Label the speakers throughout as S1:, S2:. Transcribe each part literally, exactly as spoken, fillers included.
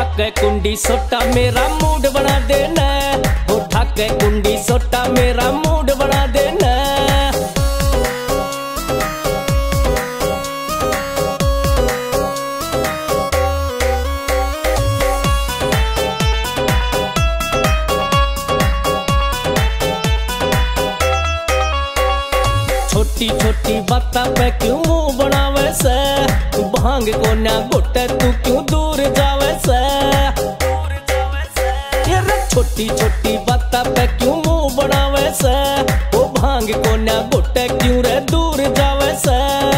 S1: ठाके कुंडी सोटा मेरा मूड बना देना। हो ठाके कुंडी सोटा मेरा मूड बना देना। छोटी छोटी बाता पे क्यों मुंह बनावे से, भांग को ना घुटे तू क्यों दूर जावे से। छोटी छोटी बाता पे क्यों मुंह बनावे से, वो भांग को ना घुटे क्यों रे दूर जावे से।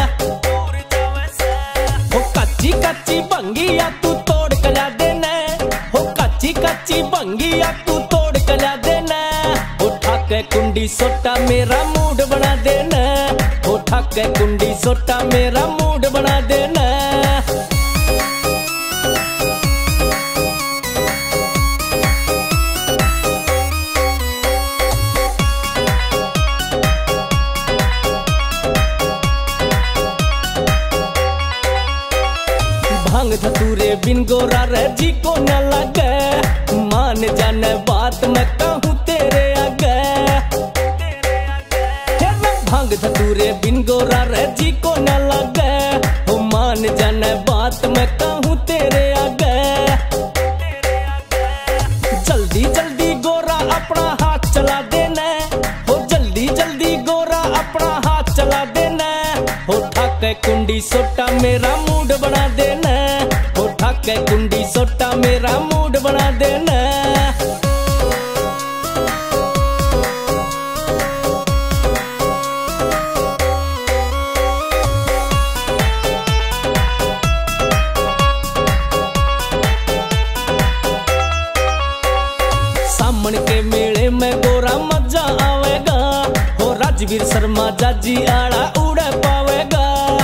S1: हो कच्ची कच्ची भंगिया तू तोड़ कला देना। हो कच्ची कच्ची भंगिया तू तोड़ कला देना। हो ठाके कुंडी सोटा मेरा मूड बना देना। हो ठाके कुंडी सोटा मेरा मूड बना देना। भांग धतूरे बिन गोरा रे जी को न लगे। मान जाने बात मैं कहूँ तेरे आगे। भांग धतूरे बिन गोरा रे जी को न लगे। हो मान जाने बात मैं कहूँ तेरे आगे। जल्दी जल्दी गोरा अपना हाथ चला देना। हो जल्दी जल्दी गोरा अपना हाथ चला देना। हो ठाके कुंडी सोटा मेरा मूड बना देना। हो ठाके कुंडी सोटा मेरा मूड बना देना। सामन के मेले में गोरा मजा आवेगा। हो राजवीर शर्मा जाजी आड़ा उड़े पावेगा।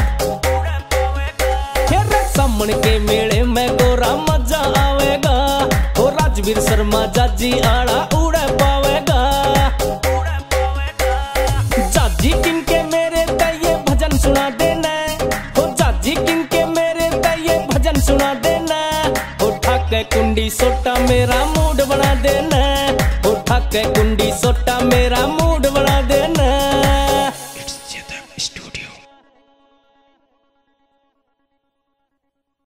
S1: सामन के मेले में गोरा मजा आवेगा। हो राजवीर शर्मा जाजी आड़ा उड़े पावेगा। जाजी किनके मेरे तये भजन सुना देना। हो जाजी किनके मेरे तये भजन सुना देना। हो ठाके कुंडी सोटा मेरा मूड बना देना। हो ठाके कुंडी सोटा मेरा मूड बना देना।